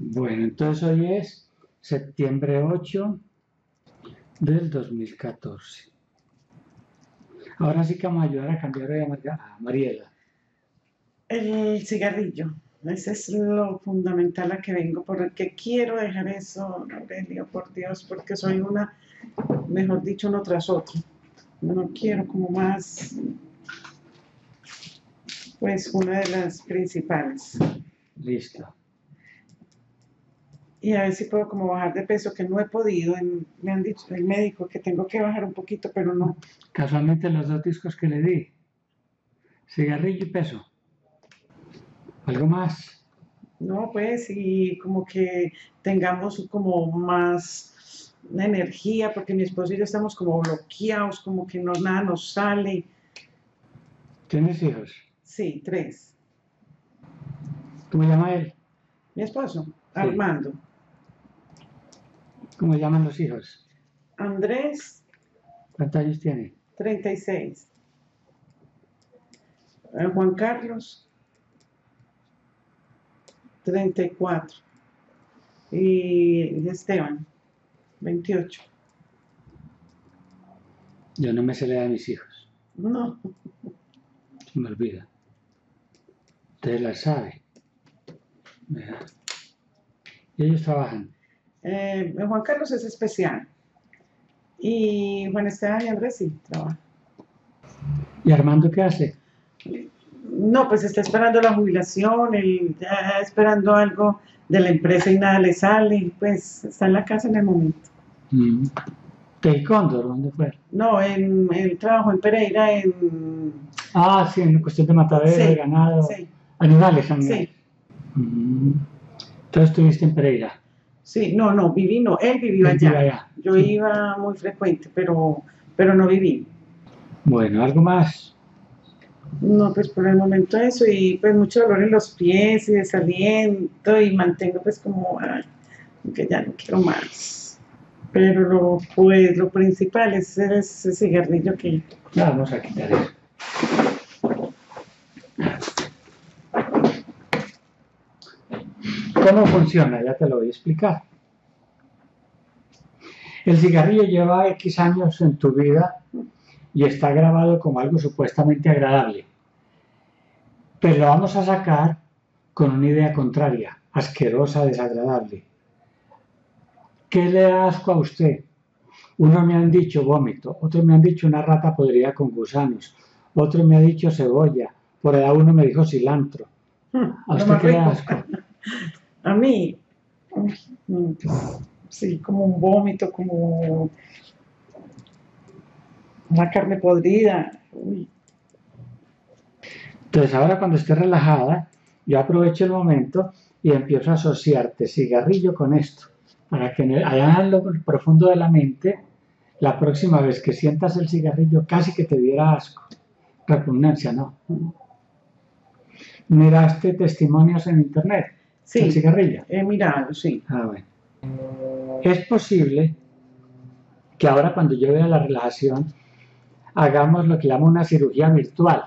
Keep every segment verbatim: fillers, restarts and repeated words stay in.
Bueno, entonces hoy es septiembre ocho del dos mil catorce. Ahora sí que vamos a ayudar a cambiar hoy a, Mar a Mariela. El cigarrillo, ese es lo fundamental a que vengo, porque quiero dejar eso, Aurelio, por Dios, porque soy una, mejor dicho, uno tras otro. No quiero como más, pues una de las principales. Listo. Y a ver si puedo como bajar de peso, que no he podido, en, me han dicho el médico que tengo que bajar un poquito, pero no. Casualmente los dos discos que le di, cigarrillo y peso. ¿Algo más? No, pues, y como que tengamos como más energía, porque mi esposo y yo estamos como bloqueados, como que no, nada nos sale. ¿Tienes hijos? Sí, tres. ¿Cómo se llama él? Mi esposo, Sí. Armando. ¿Cómo se llaman los hijos? Andrés, ¿Cuántos años tiene? treinta y seis. Eh, Juan Carlos, treinta y cuatro. Y Esteban, veintiocho. Yo no me sé la edad de mis hijos. No, Se me olvida. Usted la sabe. Vea. Y ellos trabajan. eh, Juan Carlos es especial. Y Juan Esteban y Andrés sí trabajan. ¿Y Armando qué hace? No, pues está esperando la jubilación, él ya esperando algo de la empresa y nada le sale, pues está en la casa en el momento. Mm. ¿Taekwondo? ¿Dónde fue? No, en el trabajo en Pereira, en... Ah, sí, en cuestión de matadero, Sí, de ganado, sí, animales, animales. sí. Mm. Entonces estuviste en Pereira. Sí, no, no, viví, no, él vivió Él allá. vive allá. Yo Sí. iba muy frecuente, pero, pero no viví. Bueno, ¿algo más? No, pues por el momento eso, y pues mucho dolor en los pies y desaliento, y mantengo pues como, ay, que ya no quiero más. Pero lo, pues, lo principal es ese cigarrillo que... Vamos a quitar eso. ¿Cómo funciona? Ya te lo voy a explicar. El cigarrillo lleva X años en tu vida y está grabado como algo supuestamente agradable. Pero lo vamos a sacar con una idea contraria, asquerosa, desagradable. ¿Qué le da asco a usted? Unos me han dicho vómito, otros me han dicho una rata podrida con gusanos, otro me ha dicho cebolla, por allá uno me dijo cilantro. ¿A usted qué le da asco? A mí, uy, pues, sí, como un vómito, como una carne podrida. Uy. Entonces ahora cuando esté relajada, yo aprovecho el momento y empiezo a asociarte cigarrillo con esto, para que allá en lo profundo de la mente, la próxima vez que sientas el cigarrillo casi que te diera asco. Repugnancia, ¿no? ¿Miraste testimonios en internet Sí, del cigarrillo? He mirado, sí. Ah, bueno. Es posible que ahora cuando yo vea la relajación hagamos lo que llamo una cirugía virtual,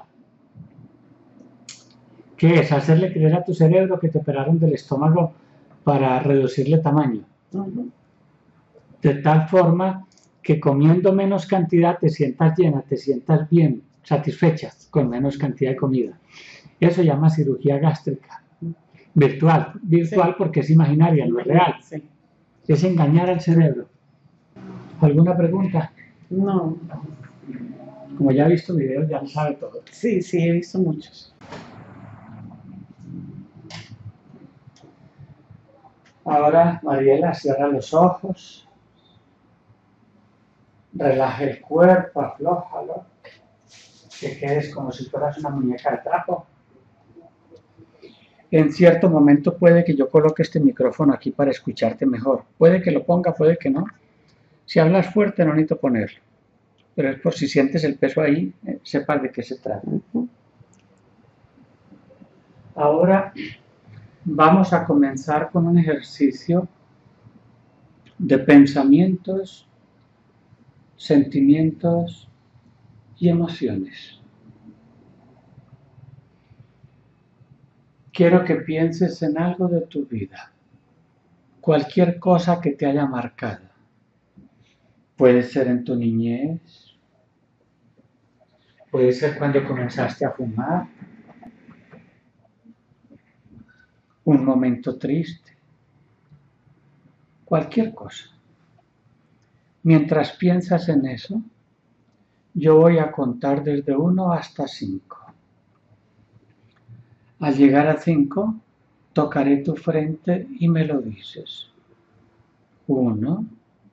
que es hacerle creer a tu cerebro que te operaron del estómago para reducirle tamaño. Uh-huh. De tal forma que comiendo menos cantidad te sientas llena, te sientas bien, satisfecha con menos cantidad de comida. Eso se llama cirugía gástrica. Virtual. Virtual sí. Porque es imaginaria, no es real. Sí. Es engañar al cerebro. ¿Alguna pregunta? No. Como ya he visto videos, ya lo sabe todo. Sí, sí, he visto muchos. Ahora, Mariela, cierra los ojos. Relaja el cuerpo, aflójalo. Que quedes como si fueras una muñeca de trapo. En cierto momento puede que yo coloque este micrófono aquí para escucharte mejor. Puede que lo ponga, puede que no. Si hablas fuerte no necesito ponerlo. Pero es por si sientes el peso ahí, eh, sepas de qué se trata. Ahora vamos a comenzar con un ejercicio de pensamientos, sentimientos y emociones. Quiero que pienses en algo de tu vida. cualquier cosa que te haya marcado. Puede ser en tu niñez, puede ser cuando comenzaste a fumar, un momento triste, cualquier cosa. Mientras piensas en eso, yo voy a contar desde uno hasta cinco. Al llegar a cinco, tocaré tu frente y me lo dices. Uno,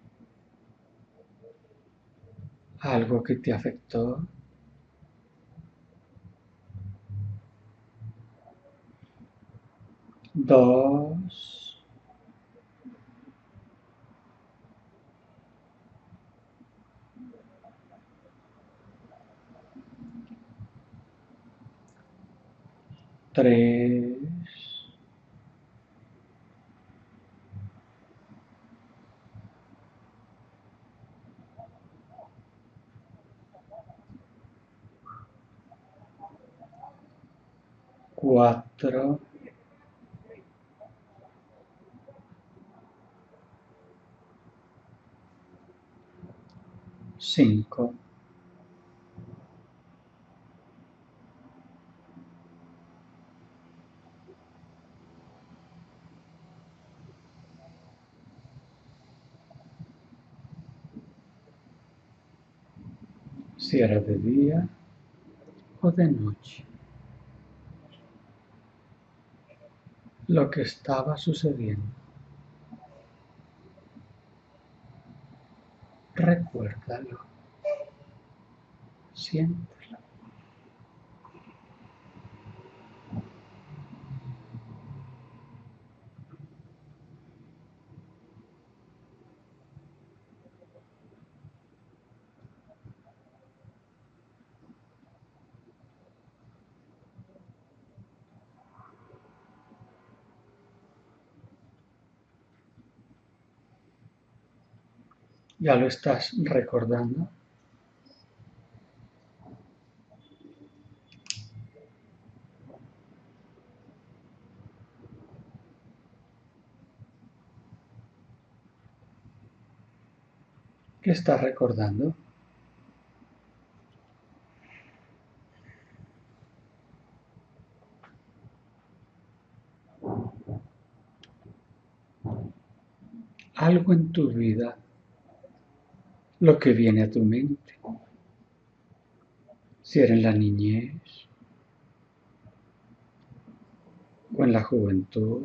algo que te afectó. Dos, tres, cuatro, cinco. Si era de día o de noche. Lo que estaba sucediendo. Recuérdalo. Siéntelo. ¿Ya lo estás recordando? ¿Qué estás recordando? Algo en tu vida, lo que viene a tu mente. Si era en la niñez o en la juventud.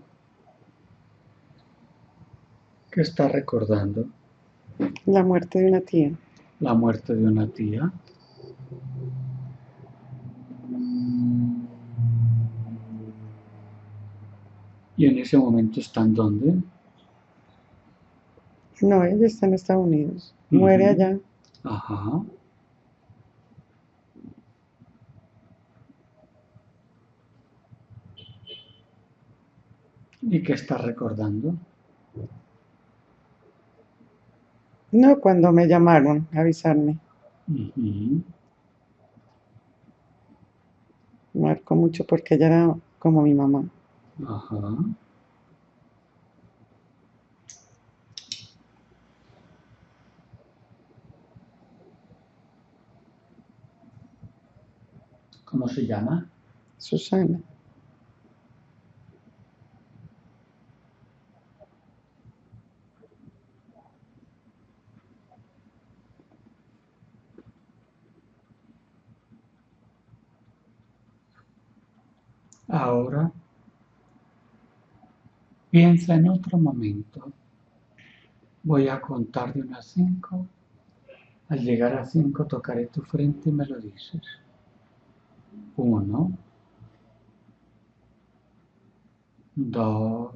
¿Qué estás recordando? La muerte de una tía. La muerte de una tía. ¿Y en ese momento están dónde? No, ella está en Estados Unidos. Muere Ujú. allá. Ajá. ¿Y qué estás recordando? No, cuando me llamaron a avisarme. Ujú. Me marcó mucho porque ella era como mi mamá. Ajá. ¿Cómo se llama? Susana. Ahora piensa en otro momento. Voy a contar de una a cinco. Al llegar a cinco tocaré tu frente y me lo dices. Uno, dos,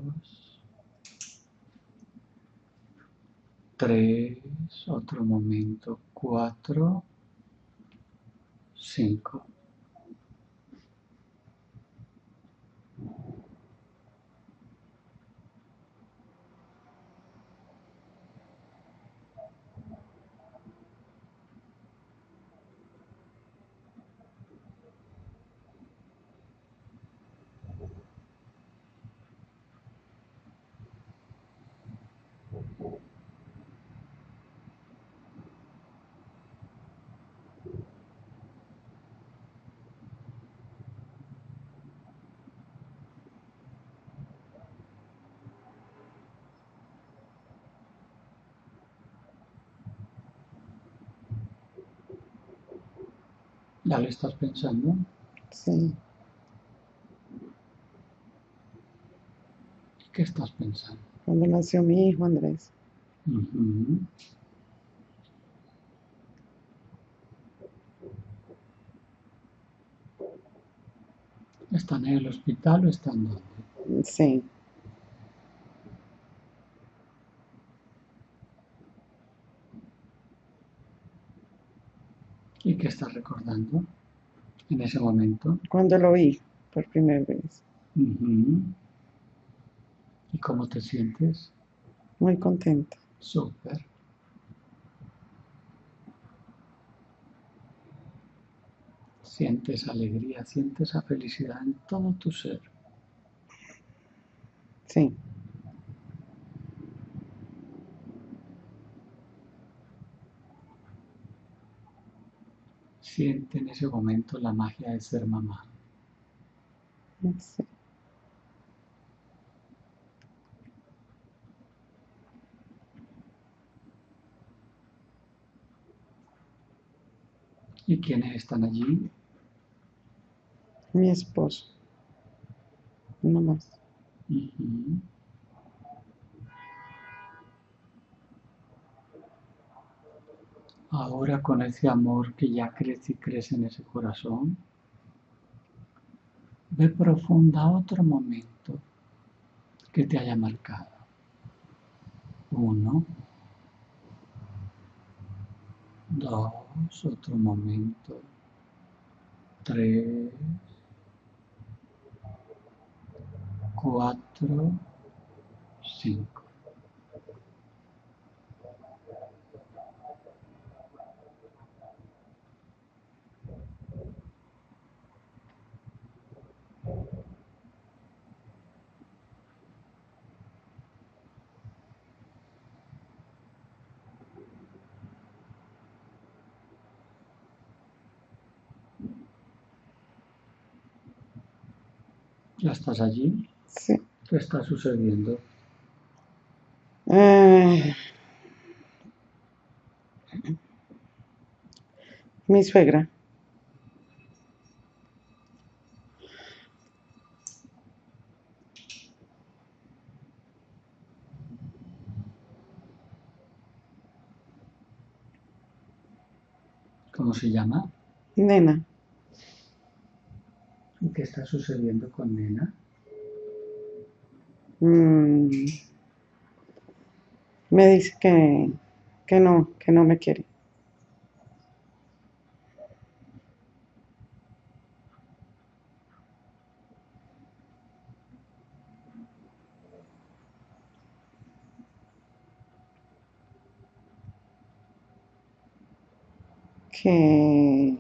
tres, otro momento, cuatro, cinco. ¿Ya lo estás pensando? Sí. ¿Qué estás pensando? Cuando nació mi hijo, Andrés. Ujú. ¿Están en el hospital o están dónde? Sí. ¿Y qué estás recordando en ese momento? Cuando lo vi por primera vez. Ujú. ¿Y cómo te sientes? Muy contenta. Súper. Sientes alegría, sientes esa felicidad en todo tu ser. Sí. Siente en ese momento la magia de ser mamá. Sí. ¿Y quiénes están allí? Mi esposo. No más. Ujú. Ahora con ese amor que ya crece y crece en ese corazón, ve profunda otro momento que te haya marcado. Uno, dos, otro momento. Tres, cuatro, cinco. ¿Ya estás allí? Sí. ¿Qué está sucediendo? Ah, mi suegra. ¿Cómo se llama? Nena. ¿Y qué está sucediendo con Nena? Mm, me dice que, que no, que no me quiere. Que,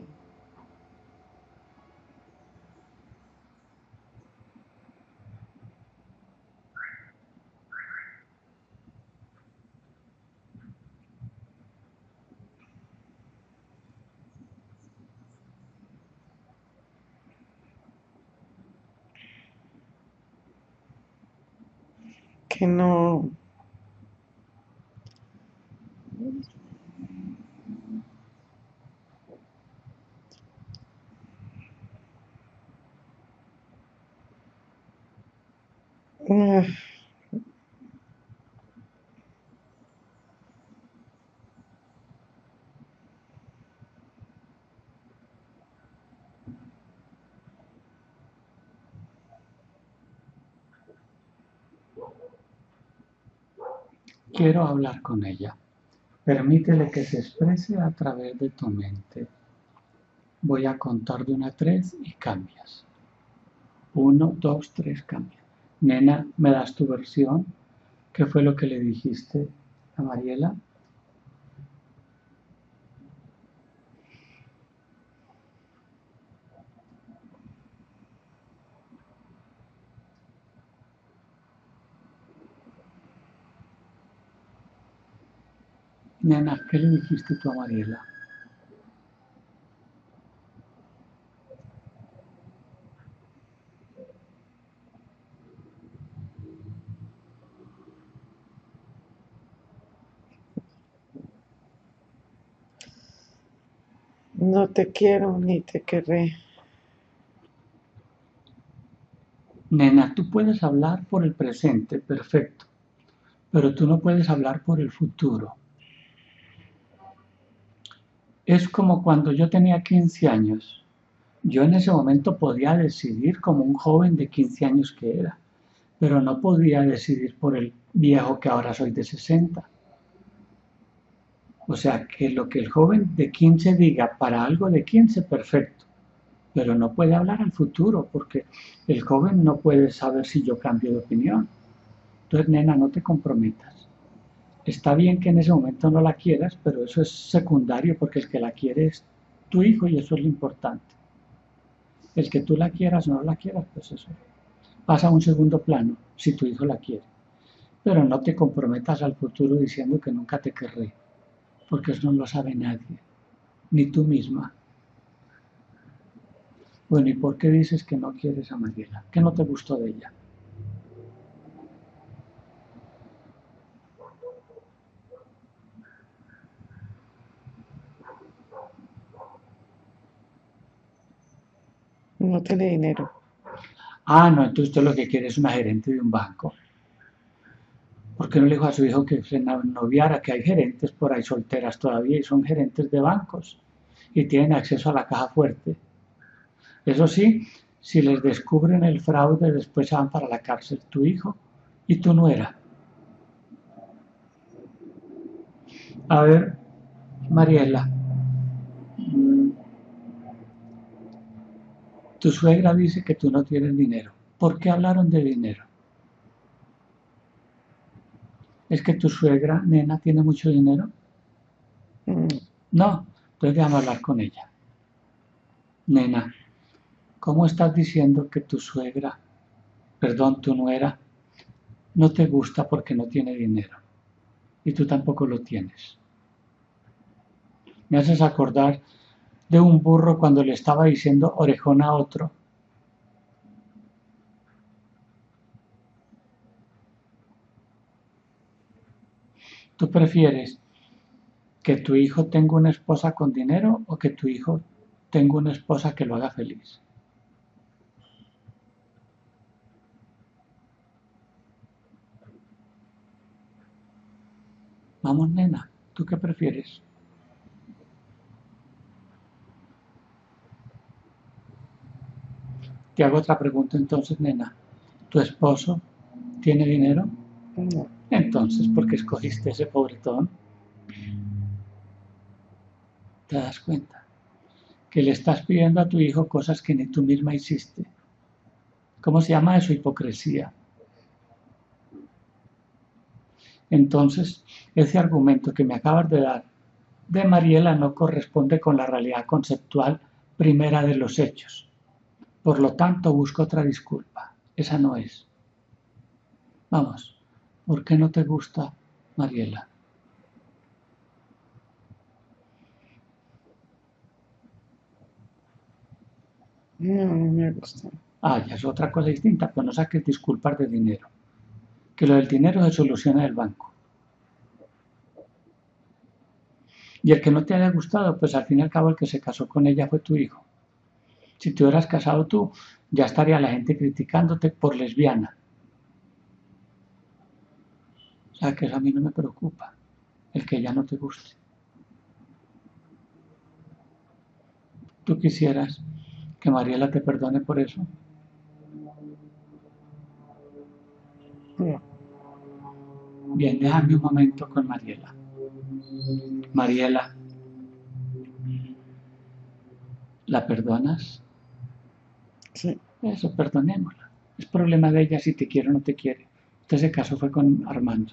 que no. ah, Quiero hablar con ella. Permítele que se exprese a través de tu mente. Voy a contar de una a tres y cambias. Uno, dos, tres, cambia. Nena, ¿me das tu versión? ¿Qué fue lo que le dijiste a Mariela? Nena, ¿qué le dijiste tú a Mariela? No te quiero ni te querré. Nena, tú puedes hablar por el presente, perfecto, pero tú no puedes hablar por el futuro. Es como cuando yo tenía quince años. Yo en ese momento podía decidir como un joven de quince años que era, pero no podía decidir por el viejo que ahora soy de sesenta. O sea, que lo que el joven de quince diga para algo de quince, perfecto, pero no puede hablar al futuro, porque el joven no puede saber si yo cambio de opinión. Entonces, nena, no te comprometas. Está bien que en ese momento no la quieras, pero eso es secundario, porque el que la quiere es tu hijo y eso es lo importante. El que tú la quieras o no la quieras, pues eso pasa a un segundo plano, si tu hijo la quiere. Pero no te comprometas al futuro diciendo que nunca te querré, porque eso no lo sabe nadie, ni tú misma. Bueno, ¿y por qué dices que no quieres a Mariela? ¿Qué no te gustó de ella? No tiene dinero. Ah, no, entonces usted lo que quiere es una gerente de un banco. ¿Por qué no le dijo a su hijo que se noviara? Que hay gerentes por ahí solteras todavía y son gerentes de bancos y tienen acceso a la caja fuerte. Eso sí, si les descubren el fraude, después se van para la cárcel tu hijo y tu nuera. A ver, Mariela, tu suegra dice que tú no tienes dinero. ¿Por qué hablaron de dinero? ¿Es que tu suegra, nena, tiene mucho dinero? Mm, No, entonces déjame hablar con ella. Nena, ¿cómo estás diciendo que tu suegra, perdón, tu nuera, no te gusta porque no tiene dinero? Y tú tampoco lo tienes. Me haces acordar de un burro cuando le estaba diciendo orejón a otro. ¿Tú prefieres que tu hijo tenga una esposa con dinero o que tu hijo tenga una esposa que lo haga feliz? Vamos, nena, ¿tú qué prefieres? Te hago otra pregunta entonces, nena. ¿Tu esposo tiene dinero? no. Entonces, ¿por qué escogiste ese pobretón? ¿Te das cuenta? Que le estás pidiendo a tu hijo cosas que ni tú misma hiciste. ¿Cómo se llama eso? Hipocresía. Entonces, ese argumento que me acabas de dar de Mariela no corresponde con la realidad conceptual primera de los hechos. Por lo tanto, busco otra disculpa. Esa no es. Vamos, ¿por qué no te gusta Mariela? No, no me gusta. Ah, ya es otra cosa distinta, pero no saques disculpas de dinero. Que lo del dinero se soluciona del banco. Y el que no te haya gustado, pues al fin y al cabo el que se casó con ella fue tu hijo. Si te hubieras casado tú, ya estaría la gente criticándote por lesbiana. O sea, que eso a mí no me preocupa, el que ya no te guste. ¿Tú quisieras que Mariela te perdone por eso? No. Bien, déjame un momento con Mariela. Mariela, ¿la perdonas? Sí. Eso, perdonémosla. Es problema de ella si te quiere o no te quiere. Usted se casó fue con Armando.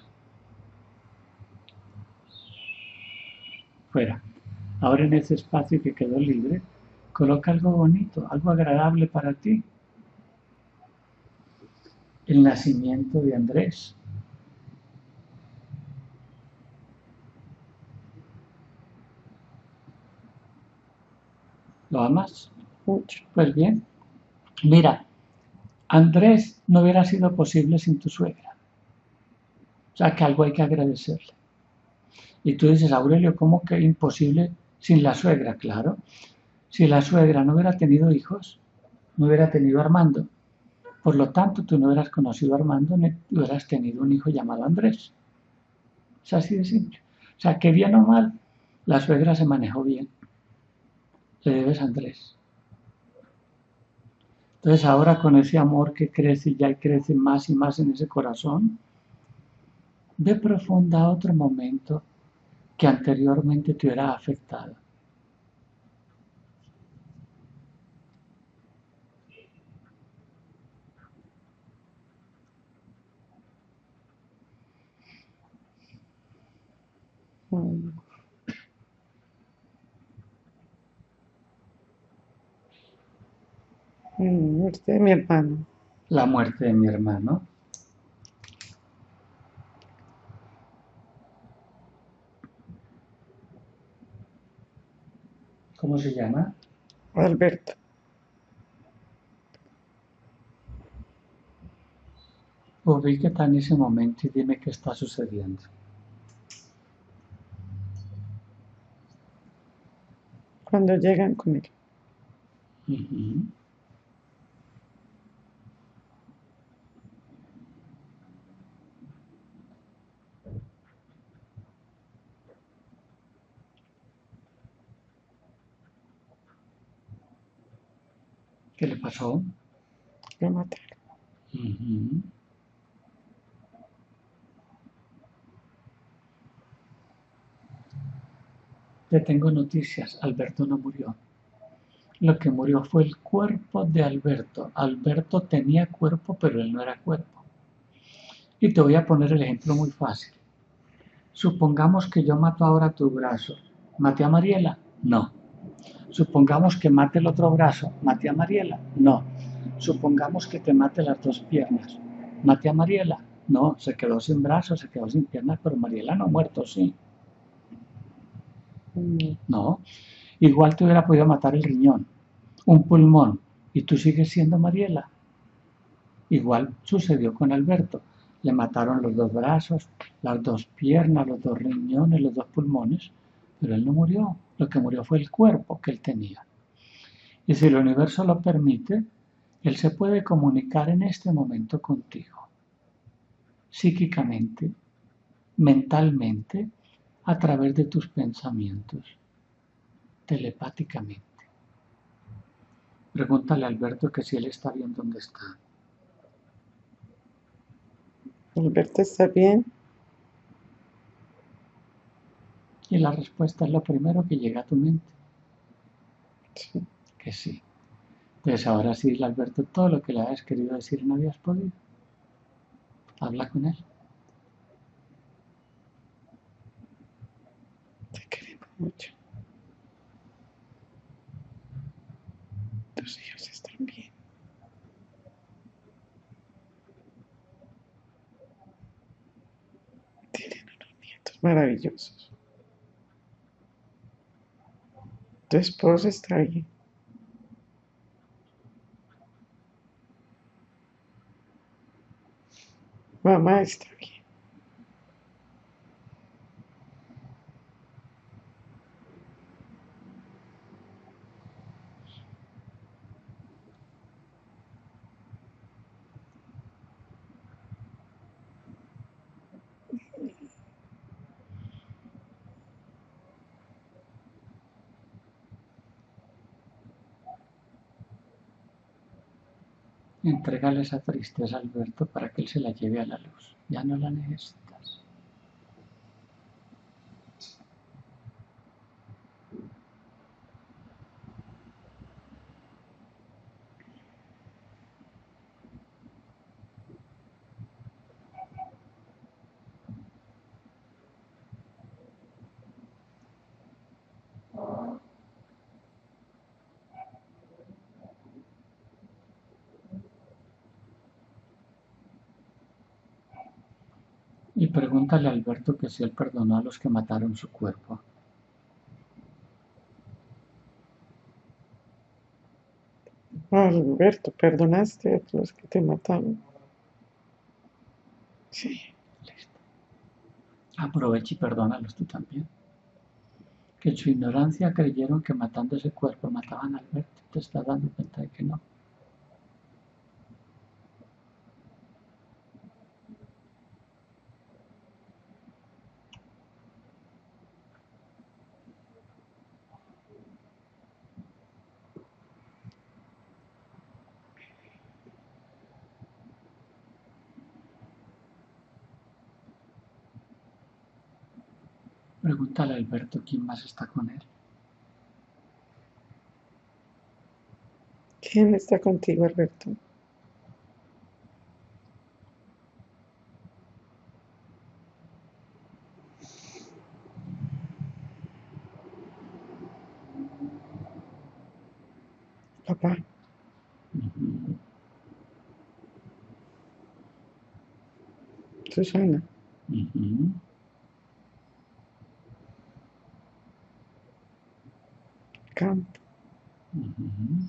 Fuera. Ahora en ese espacio que quedó libre, coloca algo bonito, algo agradable para ti. El nacimiento de Andrés. ¿Lo amas? Mucho. Pues bien, mira, Andrés no hubiera sido posible sin tu suegra. O sea que algo hay que agradecerle. Y tú dices, Aurelio, ¿cómo que imposible Sin la suegra, claro. Si la suegra no hubiera tenido hijos, no hubiera tenido a Armando. Por lo tanto, tú no hubieras conocido a Armando ni hubieras tenido un hijo llamado Andrés. Es así de simple. O sea, que bien o mal, la suegra se manejó bien. Le debes a Andrés. Entonces ahora con ese amor que crece y ya crece más y más en ese corazón, ve profunda a otro momento que anteriormente te hubiera afectado. Mm. Mm, muerte de mi hermano. La muerte de mi hermano. ¿Cómo se llama? Alberto. Ubícate en ese momento y dime qué está sucediendo. Cuando llegan con él. Uh-huh. ¿Qué le pasó? Lo mataron. Uh-huh. Te tengo noticias, Alberto no murió. Lo que murió fue el cuerpo de Alberto. Alberto tenía cuerpo, pero él no era cuerpo. Y te voy a poner el ejemplo muy fácil. Supongamos que yo mato ahora tu brazo. ¿Maté a Mariela? No. Supongamos que mate el otro brazo. ¿Maté a Mariela? No. Supongamos que te mate las dos piernas. ¿Maté a Mariela? No, se quedó sin brazos, se quedó sin piernas, pero Mariela no ha muerto, sí. Mm. No. Igual te hubiera podido matar el riñón, un pulmón, y tú sigues siendo Mariela. Igual sucedió con Alberto. Le mataron los dos brazos, las dos piernas, los dos riñones, los dos pulmones, pero él no murió. Lo que murió fue el cuerpo que él tenía. Y si el universo lo permite, él se puede comunicar en este momento contigo, psíquicamente, mentalmente, a través de tus pensamientos, telepáticamente. Pregúntale a Alberto que si él está bien dónde está. Alberto está bien. Y la respuesta es lo primero que llega a tu mente. Sí. Que sí. Entonces ahora sí, Alberto, todo lo que le habías querido decir y no habías podido. Habla con él. Te queremos mucho. Tus hijos están bien. Tienen unos nietos maravillosos. Tu esposo está bien. Mamá está bien. Entrégale esa tristeza a Alberto para que él se la lleve a la luz. Ya no la necesitas. Y pregúntale a Alberto que si él perdonó a los que mataron su cuerpo. Alberto, ¿perdonaste a los que te mataron? Sí. Listo. Aprovecha y perdónalos tú también. que en su ignorancia creyeron que matando ese cuerpo mataban a Alberto. Te estás dando cuenta de que no. Pregúntale a Alberto quién más está con él. ¿Quién está contigo, Alberto? Papá. Uh-huh. Susana. Uh-huh. Campo. Uh-huh.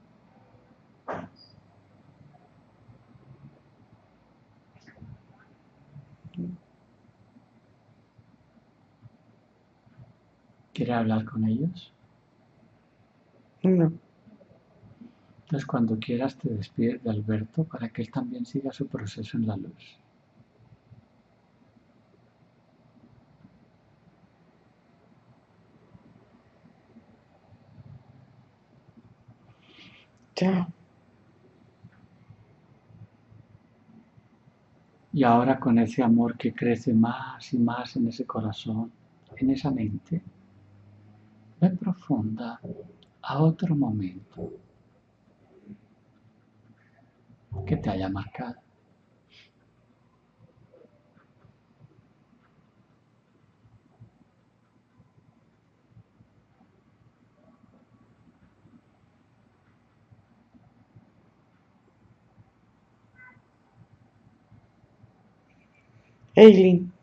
¿Quiere hablar con ellos? No. Entonces, cuando quieras, te despides de Alberto para que él también siga su proceso en la luz. Chao. Y ahora con ese amor que crece más y más en ese corazón, en esa mente, ve profunda a otro momento que te haya marcado. Eileen.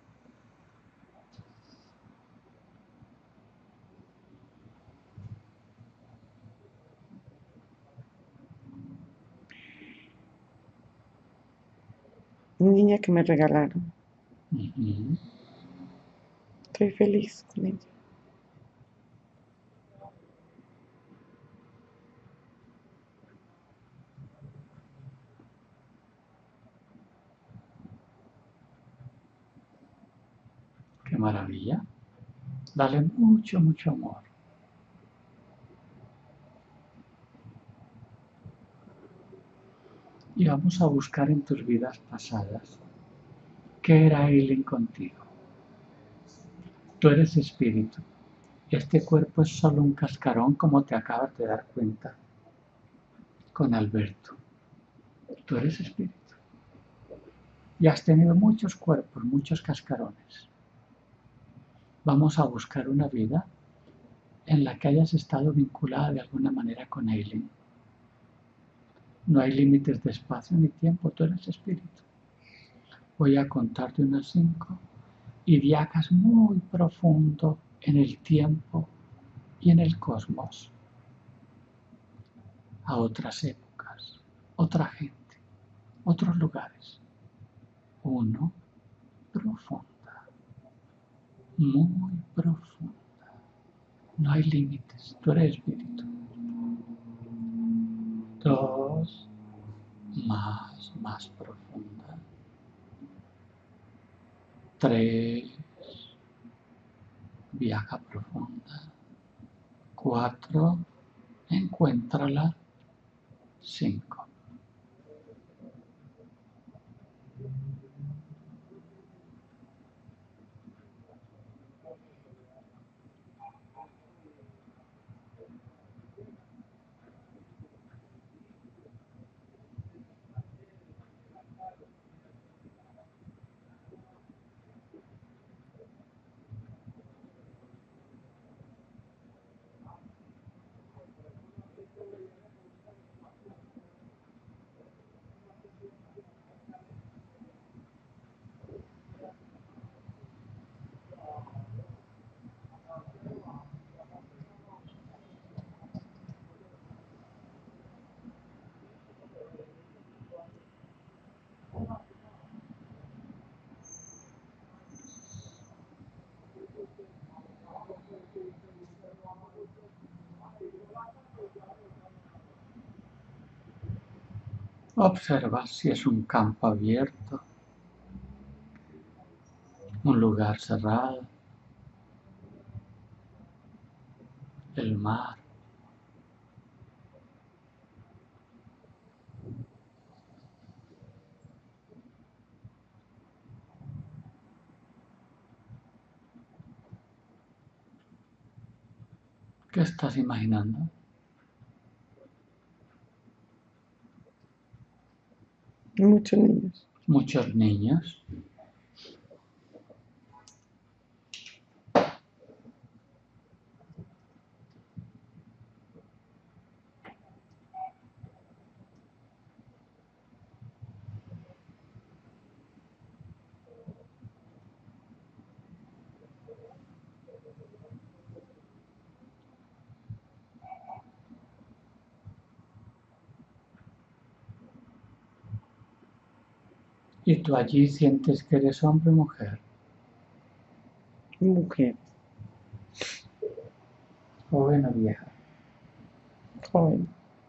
Niña que me regalaron. Uh-huh. Estoy feliz con ella. Qué maravilla. Dale mucho, mucho amor. Y vamos a buscar en tus vidas pasadas qué era Aileen contigo. Tú eres espíritu. Este cuerpo es solo un cascarón, como te acabas de dar cuenta con Alberto. Tú eres espíritu. Y has tenido muchos cuerpos, muchos cascarones. Vamos a buscar una vida en la que hayas estado vinculada de alguna manera con Aileen. No hay límites de espacio ni tiempo, tú eres espíritu. Voy a contar de unas cinco y viajas muy profundo en el tiempo y en el cosmos a otras épocas, otra gente, otros lugares. Uno, profunda, muy profunda. No hay límites, tú eres espíritu. Dos, más, más profunda. Tres, viaja profunda. Cuatro, encuéntrala. Cinco. Observa si es un campo abierto, un lugar cerrado, el mar. ¿Qué estás imaginando? Muchos niños. Muchos niños. ¿Y tú allí sientes que eres hombre o mujer? Mujer. ¿Joven o vieja? Joven.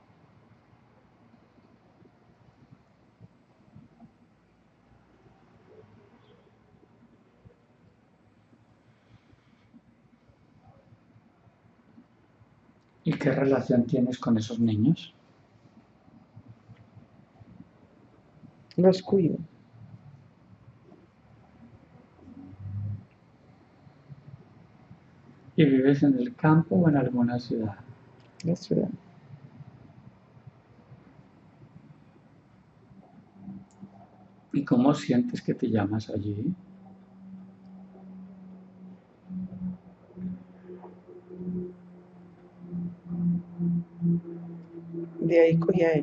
¿Y qué relación tienes con esos niños? Los cuido. ¿Y vives en el campo o en alguna ciudad? La ciudad. ¿Y cómo sientes que te llamas allí? De ahí cogí a él.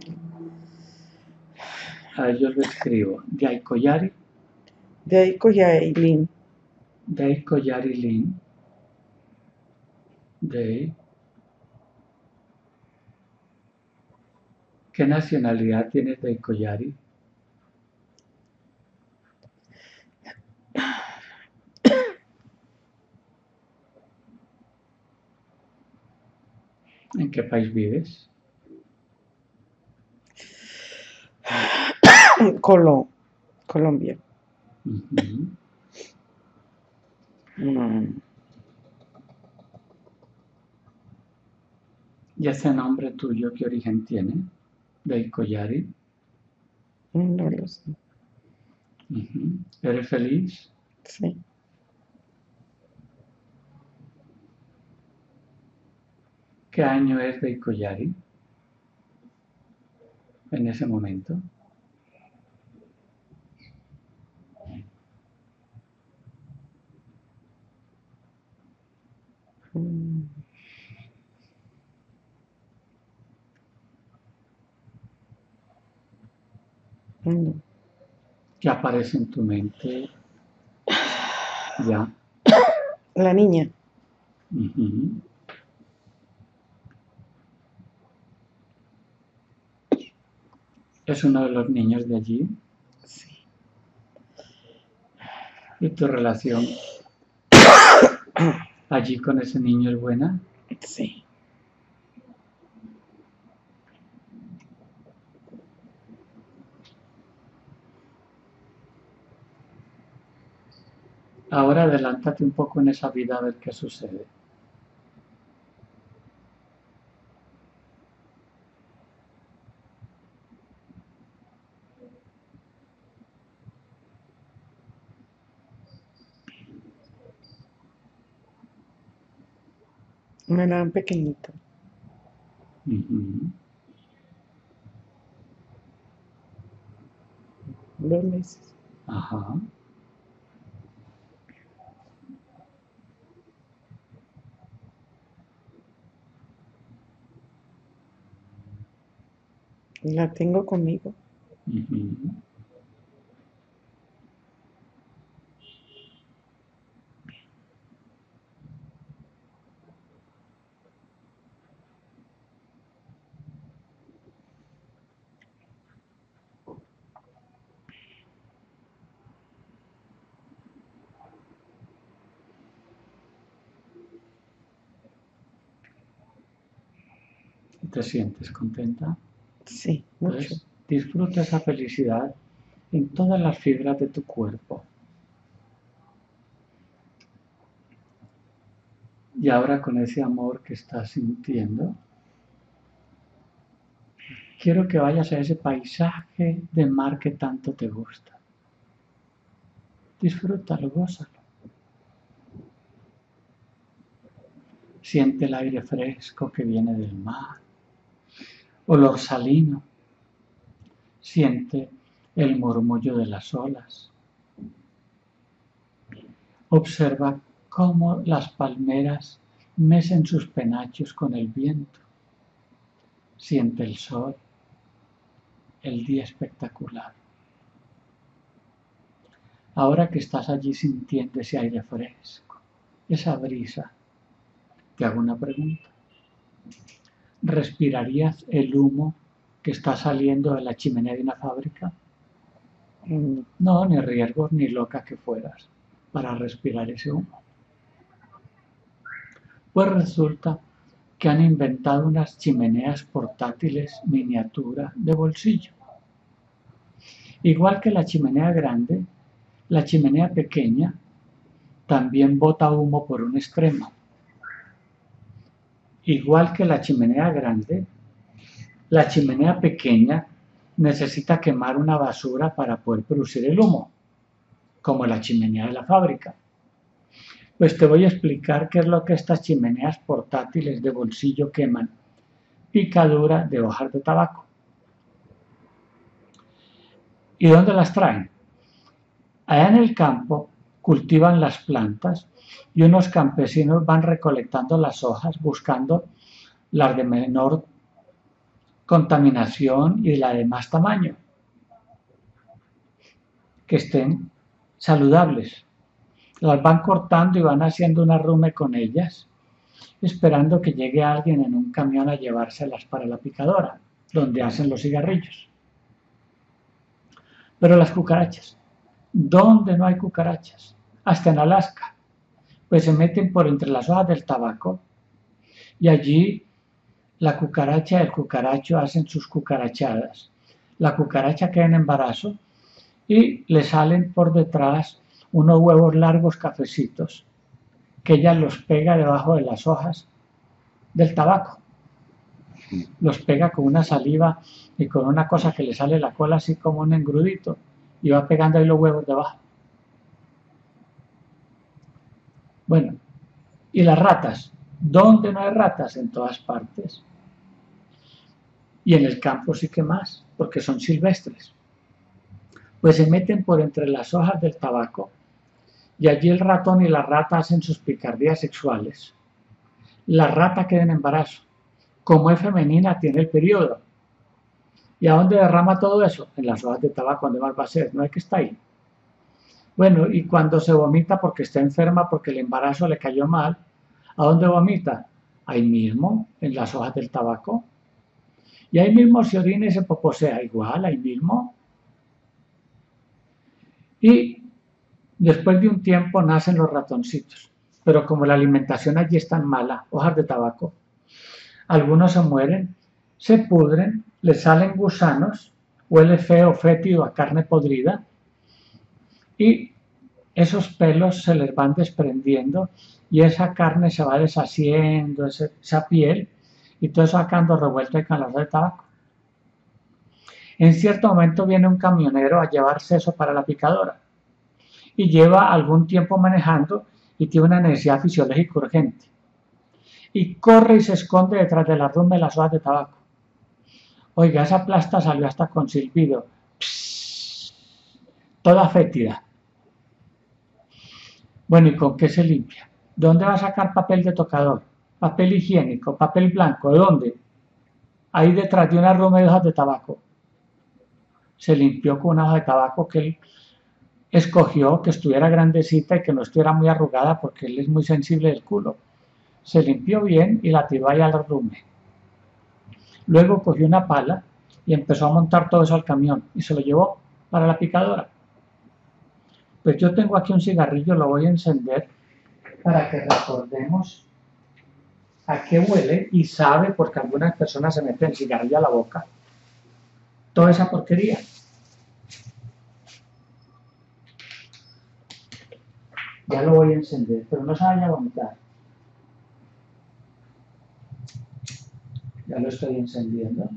A ellos lo escribo. De Aikoyari, De ahí cogí a Eileen. de Aikoyari Lin, de... ¿Qué nacionalidad tienes de Aikoyari? ¿En qué país vives? Colo Colombia. Uh-huh. Mm. ¿Y ese nombre tuyo qué origen tiene? De Aikoyari. No lo sé. Uh-huh. ¿Eres feliz? Sí. ¿Qué año es de Aikoyari? En ese momento. Mm. No. ¿Qué aparece en tu mente? Ya. La niña. Uh-huh. ¿Es uno de los niños de allí? Sí. ¿Y tu relación allí con ese niño es buena? Sí. Ahora adelántate un poco en esa vida a ver qué sucede. Me la dan pequeñito. Uh-huh. Dos meses. Ajá. La tengo conmigo. Uh-huh. ¿Te sientes contenta? Sí, mucho. Pues Disfruta esa felicidad en todas las fibras de tu cuerpo. Y ahora con ese amor que estás sintiendo, quiero que vayas a ese paisaje de mar que tanto te gusta. Disfrútalo, gózalo. Siente el aire fresco que viene del mar, olor salino. Siente el murmullo de las olas. Observa cómo las palmeras mecen sus penachos con el viento. Siente el sol, el día espectacular. Ahora que estás allí sintiendo ese aire fresco, esa brisa, te hago una pregunta. ¿Respirarías el humo que está saliendo de la chimenea de una fábrica? No, ni riesgos ni loca que fueras para respirar ese humo. Pues resulta que han inventado unas chimeneas portátiles miniatura de bolsillo. Igual que la chimenea grande, la chimenea pequeña también bota humo por un extremo. Igual que la chimenea grande, la chimenea pequeña necesita quemar una basura para poder producir el humo, como la chimenea de la fábrica. Pues te voy a explicar qué es lo que estas chimeneas portátiles de bolsillo queman. Picadura de hojas de tabaco. ¿Y dónde las traen? Allá en el campo cultivan las plantas y unos campesinos van recolectando las hojas buscando las de menor contaminación y la de más tamaño, que estén saludables. Las van cortando y van haciendo un arrume con ellas, esperando que llegue alguien en un camión a llevárselas para la picadora, donde hacen los cigarrillos. Pero las cucarachas, ¿dónde no hay cucarachas? Hasta en Alaska, pues se meten por entre las hojas del tabaco y allí la cucaracha y el cucaracho hacen sus cucarachadas. La cucaracha queda en embarazo y le salen por detrás unos huevos largos cafecitos que ella los pega debajo de las hojas del tabaco. Los pega con una saliva y con una cosa que le sale la cola así como un engrudito y va pegando ahí los huevos debajo. Bueno, ¿y las ratas? ¿Dónde no hay ratas? En todas partes. Y en el campo sí que más, porque son silvestres. Pues se meten por entre las hojas del tabaco y allí el ratón y la rata hacen sus picardías sexuales. La rata queda en embarazo. Como es femenina, tiene el periodo. ¿Y a dónde derrama todo eso? En las hojas de tabaco, ¿dónde más va a ser? No es que está ahí. Bueno, y cuando se vomita porque está enferma, porque el embarazo le cayó mal, ¿a dónde vomita? Ahí mismo, en las hojas del tabaco. Y ahí mismo se orina y se poposea, igual, ahí mismo. Y después de un tiempo nacen los ratoncitos. Pero como la alimentación allí es tan mala, hojas de tabaco, algunos se mueren, se pudren, les salen gusanos, huele feo, fétido a carne podrida, y esos pelos se les van desprendiendo y esa carne se va deshaciendo, esa piel, y todo eso sacando revuelto con las hojas de tabaco. En cierto momento viene un camionero a llevarse eso para la picadora y lleva algún tiempo manejando y tiene una necesidad fisiológica urgente. Y corre y se esconde detrás de la rumba de las hojas de tabaco. Oiga, esa plasta salió hasta con silbido. Psss, toda fétida. Bueno, ¿y con qué se limpia? ¿Dónde va a sacar papel de tocador? Papel higiénico, papel blanco, ¿de dónde? Ahí detrás de una ruma de hojas de tabaco. Se limpió con una hoja de tabaco que él escogió, que estuviera grandecita y que no estuviera muy arrugada porque él es muy sensible del culo. Se limpió bien y la tiró ahí al arrume. Luego cogió una pala y empezó a montar todo eso al camión y se lo llevó para la picadora. Pues yo tengo aquí un cigarrillo, lo voy a encender para que recordemos a qué huele y sabe, porque algunas personas se meten el cigarrillo a la boca. toda esa porquería. Ya lo voy a encender, pero no se vaya a vomitar. Ya lo estoy encendiendo.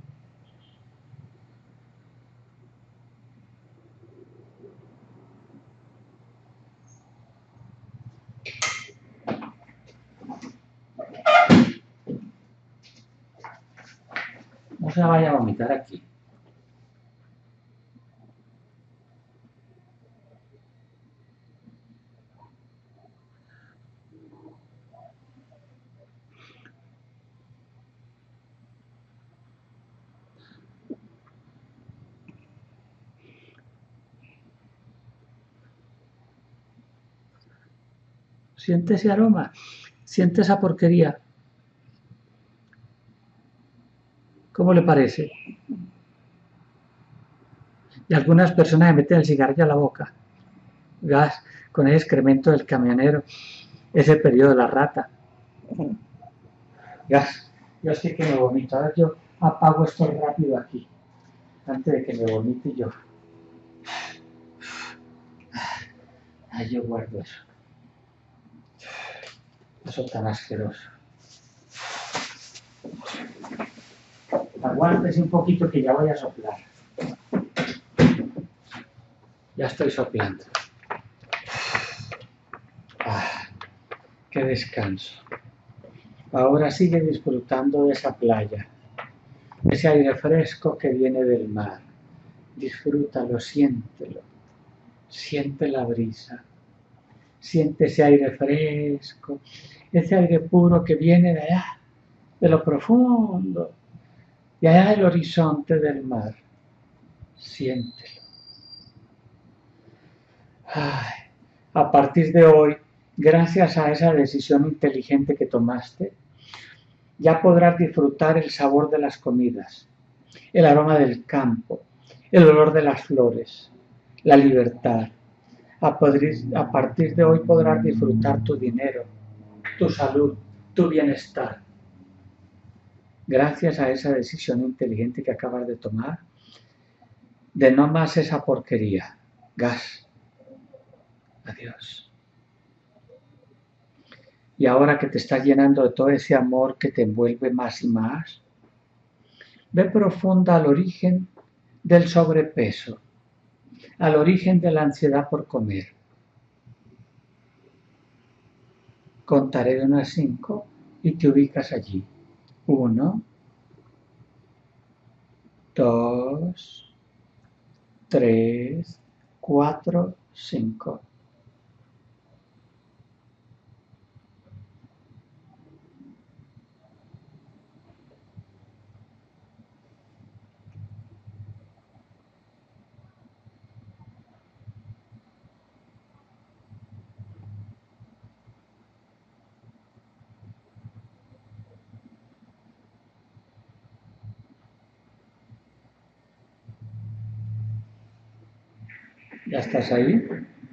No se vaya a vomitar aquí. Siente ese aroma, siente esa porquería. ¿Cómo le parece? Y algunas personas le meten el cigarrillo a la boca. Gas, con ese excremento del camionero, ese periodo de la rata. Gas, yo estoy que me vomito. Ahora yo apago esto rápido aquí, antes de que me vomite yo. Ay, yo guardo eso. Eso tan asqueroso. Aguántese un poquito que ya voy a soplar. Ya estoy soplando. Ah, qué descanso. Ahora sigue disfrutando de esa playa, ese aire fresco que viene del mar. Disfrútalo, siéntelo. Siente la brisa. Siente ese aire fresco, ese aire puro que viene de allá, de lo profundo, de allá del horizonte del mar. Siéntelo. Ay, a partir de hoy, gracias a esa decisión inteligente que tomaste, ya podrás disfrutar el sabor de las comidas, el aroma del campo, el olor de las flores, la libertad. A, a partir de hoy podrás disfrutar tu dinero, tu salud, tu bienestar. Gracias a esa decisión inteligente que acabas de tomar, de no más esa porquería. Gas. Adiós. Y ahora que te estás llenando de todo ese amor que te envuelve más y más, ve profunda al origen del sobrepeso, al origen de la ansiedad por comer. Contaré de uno a cinco y te ubicas allí. Uno, dos, tres, cuatro, cinco. ¿Ya estás ahí?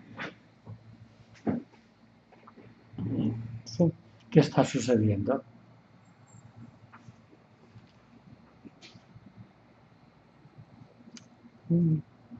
Sí. ¿Qué está sucediendo? Mm.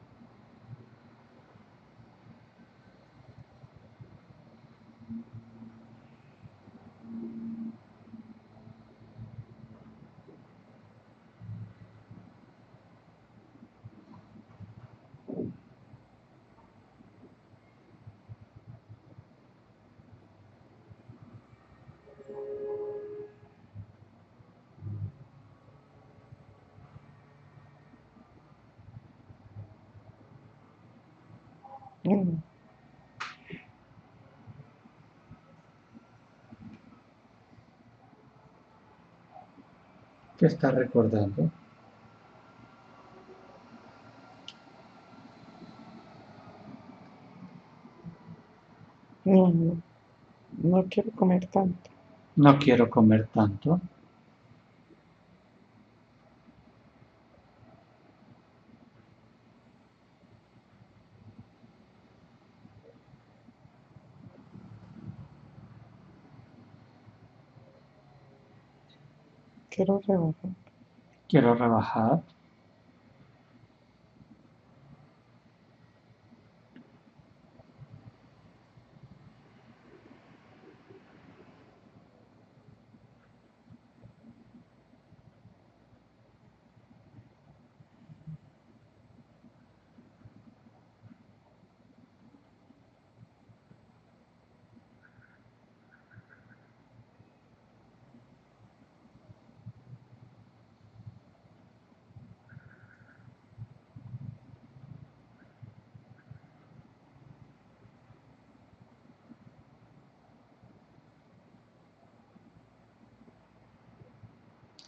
Mm. ¿Qué estás recordando? No, no, no quiero comer tanto. No quiero comer tanto. Quiero rebajar. Quiero rebajar.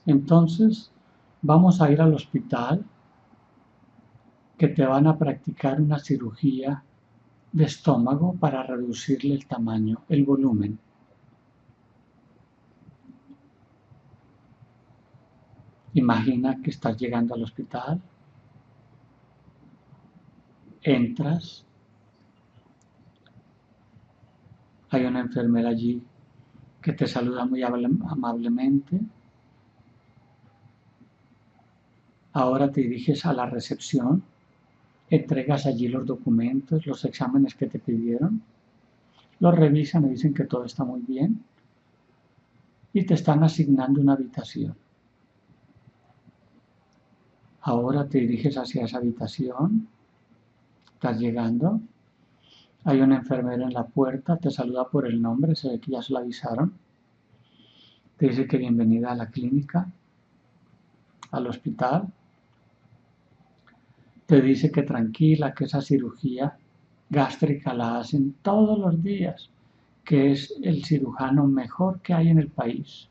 Entonces, vamos a ir al hospital, que te van a practicar una cirugía de estómago para reducirle el tamaño, el volumen. Imagina que estás llegando al hospital, entras, hay una enfermera allí que te saluda muy amablemente. Ahora te diriges a la recepción, entregas allí los documentos, los exámenes que te pidieron, los revisan y dicen que todo está muy bien y te están asignando una habitación. Ahora te diriges hacia esa habitación, estás llegando, hay una enfermera en la puerta, te saluda por el nombre, se ve que ya se lo avisaron, te dice que bienvenida a la clínica, al hospital, te dice que tranquila, que esa cirugía gástrica la hacen todos los días, que es el cirujano mejor que hay en el país.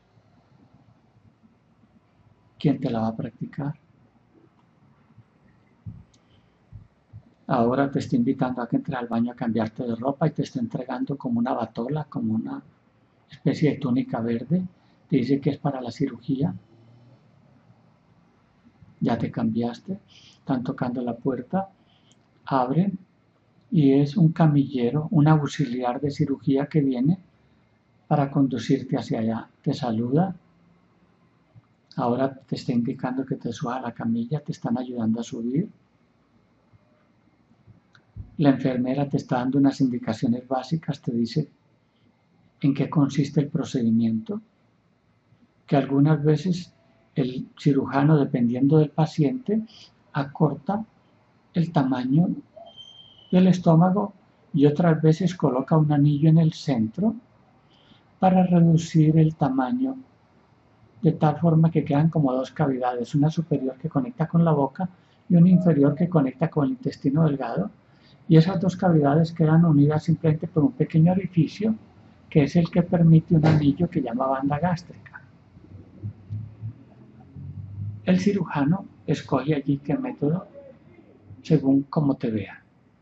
¿Quién te la va a practicar? Ahora te está invitando a que entres al baño a cambiarte de ropa y te está entregando como una batola, como una especie de túnica verde. Te dice que es para la cirugía. Ya te cambiaste. Están tocando la puerta. Abren y es un camillero, un auxiliar de cirugía que viene para conducirte hacia allá. Te saluda. Ahora te está indicando que te subas a la camilla. Te están ayudando a subir. La enfermera te está dando unas indicaciones básicas, te dice en qué consiste el procedimiento, que algunas veces el cirujano, dependiendo del paciente, acorta el tamaño del estómago y otras veces coloca un anillo en el centro para reducir el tamaño de tal forma que quedan como dos cavidades, una superior que conecta con la boca y una inferior que conecta con el intestino delgado. Y esas dos cavidades quedan unidas simplemente por un pequeño orificio que es el que permite un anillo que llama banda gástrica. El cirujano escoge allí qué método según cómo te vea.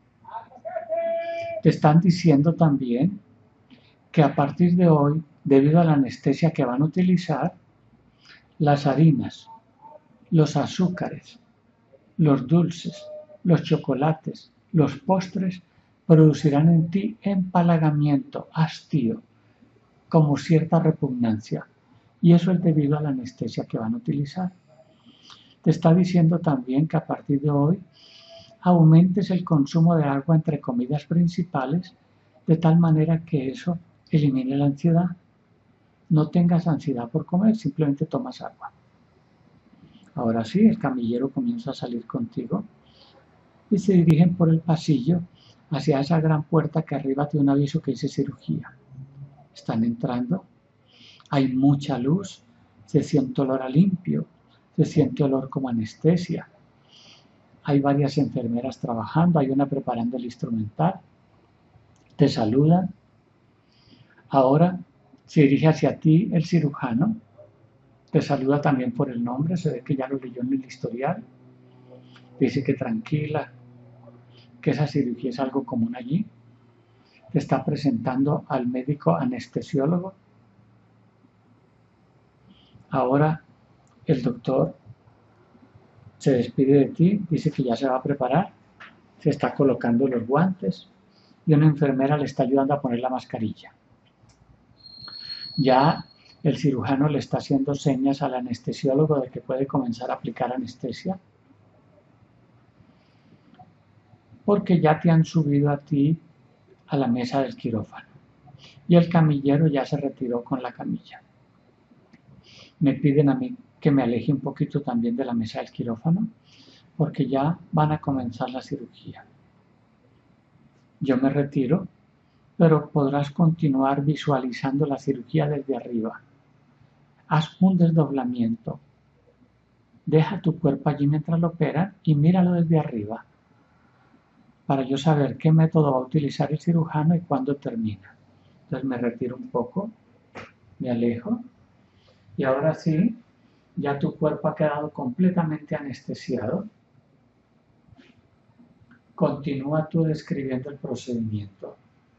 Te están diciendo también que a partir de hoy, debido a la anestesia que van a utilizar, las harinas, los azúcares, los dulces, los chocolates, los postres producirán en ti empalagamiento, hastío, como cierta repugnancia. Y eso es debido a la anestesia que van a utilizar. Te está diciendo también que a partir de hoy aumentes el consumo de agua entre comidas principales, de tal manera que eso elimine la ansiedad. No tengas ansiedad por comer, simplemente tomas agua. Ahora sí, el camillero comienza a salir contigo y se dirigen por el pasillo hacia esa gran puerta que arriba tiene un aviso que dice cirugía. Están entrando, hay mucha luz, se siente olor a limpio, se siente olor como anestesia. Hay varias enfermeras trabajando, hay una preparando el instrumental. Te saludan. Ahora se dirige hacia ti el cirujano. Te saluda también por el nombre, se ve que ya lo leyó en el historial. Dice que tranquila, que esa cirugía es algo común allí. Te está presentando al médico anestesiólogo. Ahora el doctor se despide de ti, dice que ya se va a preparar, se está colocando los guantes y una enfermera le está ayudando a poner la mascarilla. Ya el cirujano le está haciendo señas al anestesiólogo de que puede comenzar a aplicar anestesia, porque ya te han subido a ti a la mesa del quirófano y el camillero ya se retiró con la camilla. Me piden a mí que me aleje un poquito también de la mesa del quirófano, porque ya van a comenzar la cirugía. Yo me retiro, pero podrás continuar visualizando la cirugía desde arriba. Haz un desdoblamiento. Deja tu cuerpo allí mientras lo operan y míralo desde arriba, para yo saber qué método va a utilizar el cirujano y cuándo termina. Entonces me retiro un poco, me alejo, y ahora sí, Ya tu cuerpo ha quedado completamente anestesiado. Continúa tú describiendo el procedimiento.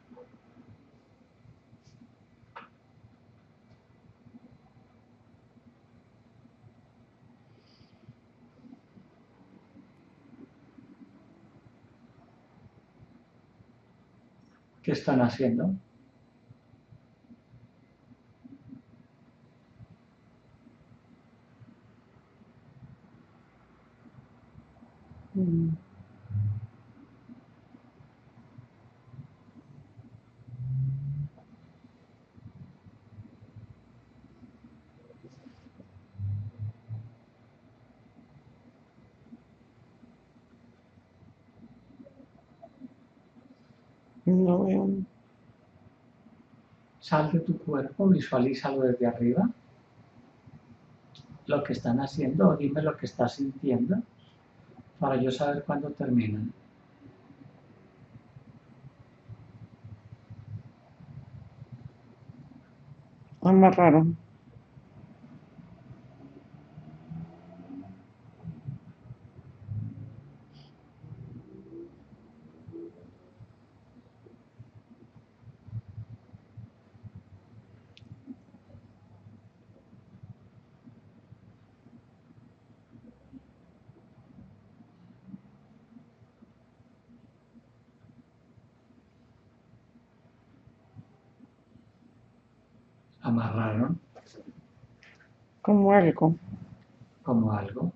¿Qué están haciendo? Mm. No veo. Sal de tu cuerpo, visualízalo desde arriba. Lo que están haciendo, o dime lo que estás sintiendo, para yo saber cuándo terminan. Amarraron. Amarraron Como algo. como algo.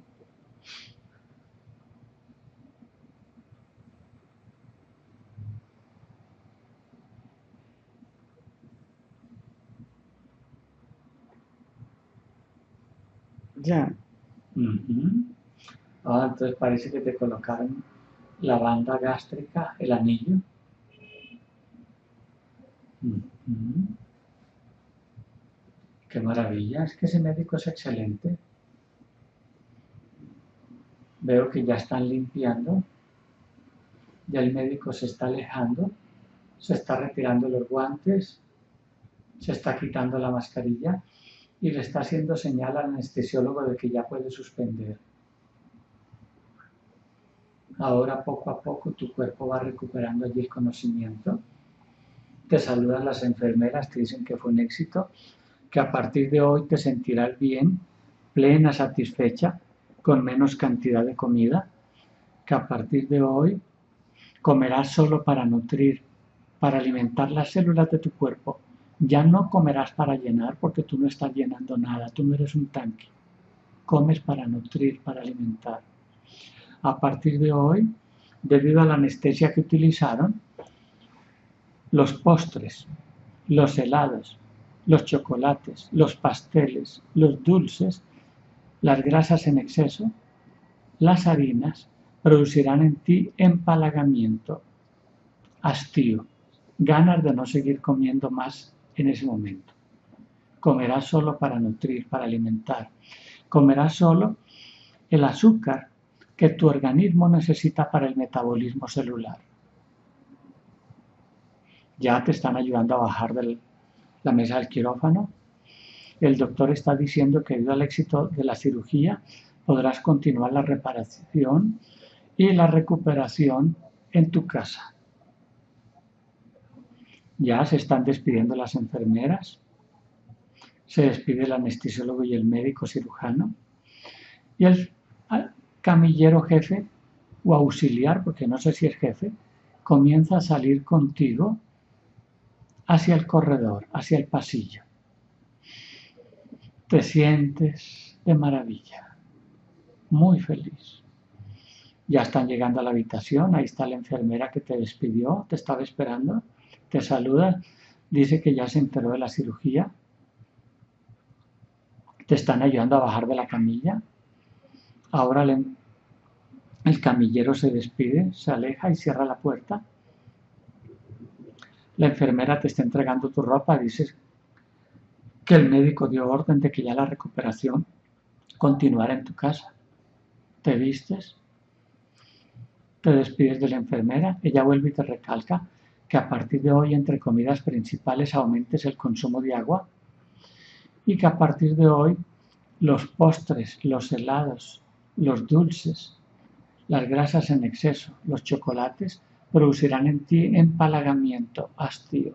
Ya. Uh-huh. Ah, entonces parece que te colocaron la banda gástrica, el anillo. Uh-huh. Qué maravilla, es que ese médico es excelente. Veo que ya están limpiando, ya el médico se está alejando, se está retirando los guantes, se está quitando la mascarilla y le está haciendo señal al anestesiólogo de que ya puede suspender. Ahora poco a poco tu cuerpo va recuperando allí el conocimiento. Te saludan las enfermeras, te dicen que fue un éxito, que a partir de hoy te sentirás bien, plena, satisfecha, con menos cantidad de comida, que a partir de hoy comerás solo para nutrir, para alimentar las células de tu cuerpo. Ya no comerás para llenar porque tú no estás llenando nada, tú no eres un tanque. Comes para nutrir, para alimentar. A partir de hoy, debido a la anestesia que utilizaron, los postres, los helados, los chocolates, los pasteles, los dulces, las grasas en exceso, las harinas, producirán en ti empalagamiento, hastío, ganas de no seguir comiendo más en ese momento. Comerás solo para nutrir, para alimentar. Comerás solo el azúcar que tu organismo necesita para el metabolismo celular. Ya te están ayudando a bajar de la mesa del quirófano. El doctor está diciendo que debido al éxito de la cirugía podrás continuar la reparación y la recuperación en tu casa. Ya se están despidiendo las enfermeras, se despide el anestesiólogo y el médico cirujano, y el camillero jefe o auxiliar, porque no sé si es jefe, comienza a salir contigo hacia el corredor, hacia el pasillo. Te sientes de maravilla, muy feliz. Ya están llegando a la habitación, ahí está la enfermera que te despidió, te estaba esperando, te saluda, dice que ya se enteró de la cirugía, te están ayudando a bajar de la camilla. Ahora le, el camillero se despide, se aleja y cierra la puerta. La enfermera te está entregando tu ropa, dices que el médico dio orden de que ya la recuperación continuara en tu casa. Te vistes, te despides de la enfermera, ella vuelve y te recalca que a partir de hoy entre comidas principales aumentes el consumo de agua y que a partir de hoy los postres, los helados, los dulces, las grasas en exceso, los chocolates, producirán en ti empalagamiento, hastío.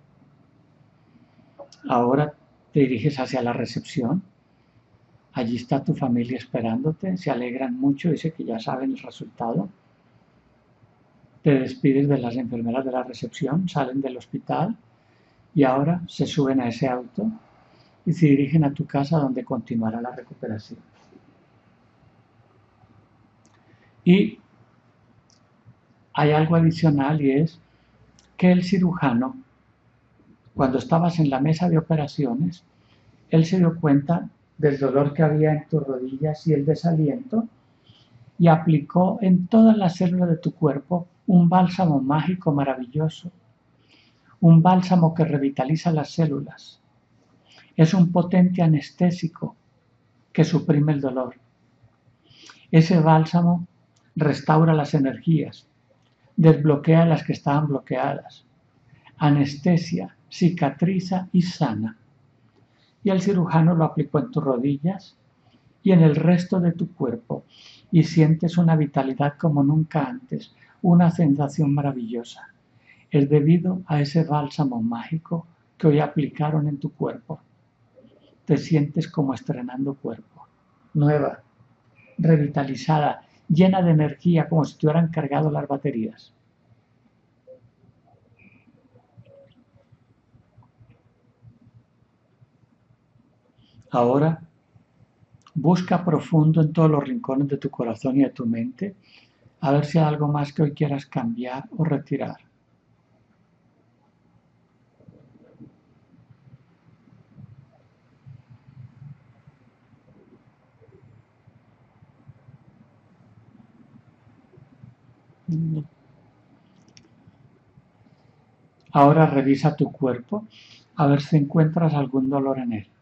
Ahora te diriges hacia la recepción. Allí está tu familia esperándote, se alegran mucho, dice que ya saben el resultado. Te despides de las enfermeras de la recepción, salen del hospital y ahora se suben a ese auto y se dirigen a tu casa donde continuará la recuperación. Y hay algo adicional y es que el cirujano, cuando estabas en la mesa de operaciones, él se dio cuenta del dolor que había en tus rodillas y el desaliento y aplicó en todas las células de tu cuerpo un bálsamo mágico maravilloso, un bálsamo que revitaliza las células. Es un potente anestésico que suprime el dolor. Ese bálsamo restaura las energías, desbloquea las que estaban bloqueadas, anestesia, cicatriza y sana. Y el cirujano lo aplicó en tus rodillas y en el resto de tu cuerpo y sientes una vitalidad como nunca antes, una sensación maravillosa. Es debido a ese bálsamo mágico que hoy aplicaron en tu cuerpo. Te sientes como estrenando cuerpo, nueva, revitalizada, llena de energía, como si te hubieran cargado las baterías. Ahora, busca profundo en todos los rincones de tu corazón y de tu mente, a ver si hay algo más que hoy quieras cambiar o retirar. Ahora revisa tu cuerpo, a ver si encuentras algún dolor en él.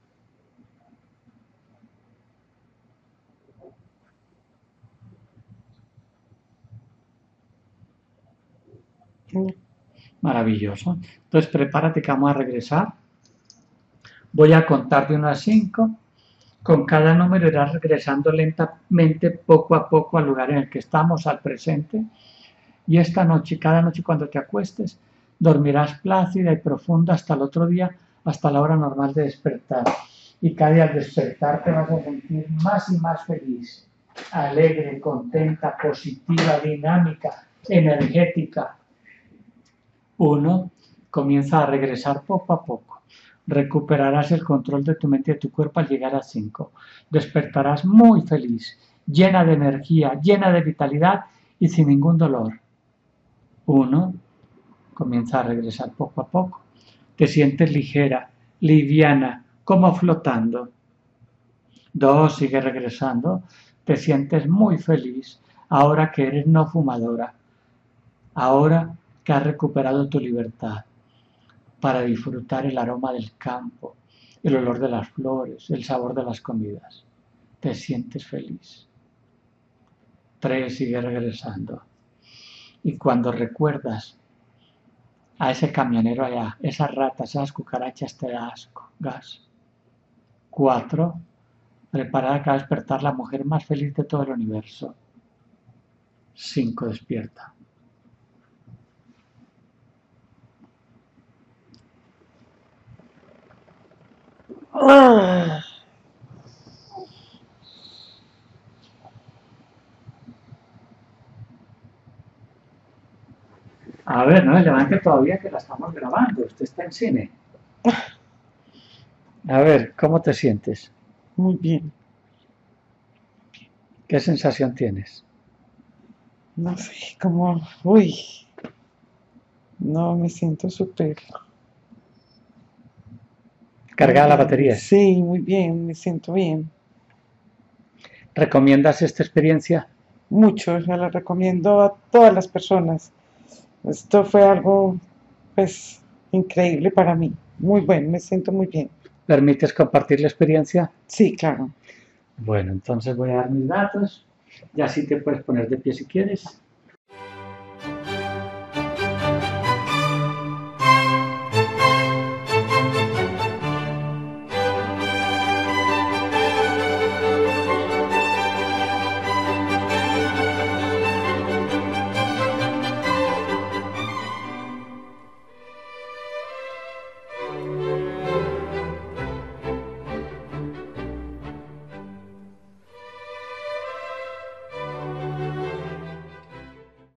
Maravilloso. Entonces prepárate que vamos a regresar. Voy a contar de uno a cinco. Con cada número irás regresando lentamente, poco a poco, al lugar en el que estamos, al presente. Y esta noche, cada noche cuando te acuestes, dormirás plácida y profunda hasta el otro día, hasta la hora normal de despertar. Y cada día al despertar te vas a sentir más y más feliz, alegre, contenta, positiva, dinámica, energética. Uno, comienza a regresar poco a poco. Recuperarás el control de tu mente y de tu cuerpo al llegar a cinco. Despertarás muy feliz, llena de energía, llena de vitalidad y sin ningún dolor. Uno, comienza a regresar poco a poco. Te sientes ligera, liviana, como flotando. Dos, sigue regresando. Te sientes muy feliz ahora que eres no fumadora. Ahora que has recuperado tu libertad para disfrutar el aroma del campo, el olor de las flores, el sabor de las comidas. Te sientes feliz. Tres, sigue regresando. Y cuando recuerdas a ese camionero allá, esas ratas, esas cucarachas, te da asco, gas. Cuatro, preparada para despertar la mujer más feliz de todo el universo. Cinco, despierta. Ah. A ver, no le levante todavía que la estamos grabando. Usted está en cine. A ver, ¿cómo te sientes? Muy bien. ¿Qué sensación tienes? No sé, como, uy, no, me siento súper. ¿Cargada la batería? Sí, muy bien, me siento bien. ¿Recomiendas esta experiencia? Mucho, se la recomiendo a todas las personas. Esto fue algo, pues, increíble para mí. Muy bueno, me siento muy bien. ¿Permites compartir la experiencia? Sí, claro. Bueno, entonces voy a dar mis datos. Ya sí te puedes poner de pie si quieres.